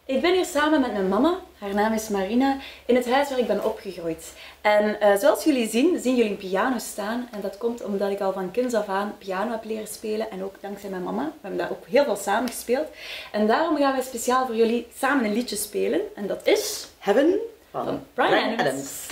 Ik ben hier samen met mijn mama, haar naam is Marina, in het huis waar ik ben opgegroeid. En zoals jullie zien jullie een piano staan. En dat komt omdat ik al van kinds af aan piano heb leren spelen. En ook dankzij mijn mama. We hebben daar ook heel veel samen gespeeld. En daarom gaan wij speciaal voor jullie samen een liedje spelen. En dat is Heaven van Bryan Adams.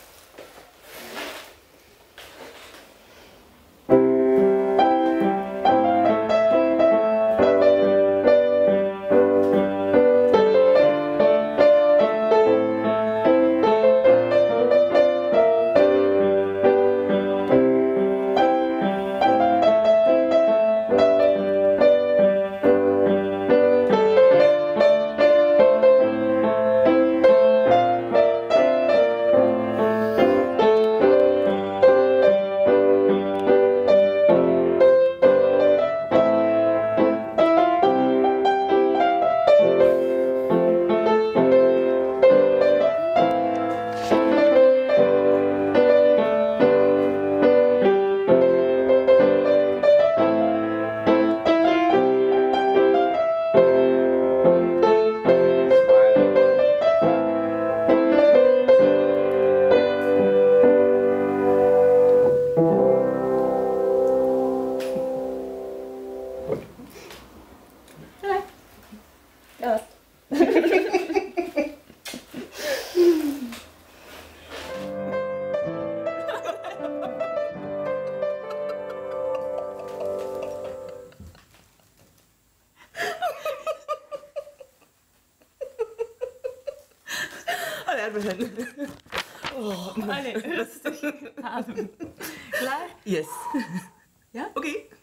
Ja. Allee, beginnen. Oh, allee, rustig. Adem. Klaar? Yes. Ja? Oké.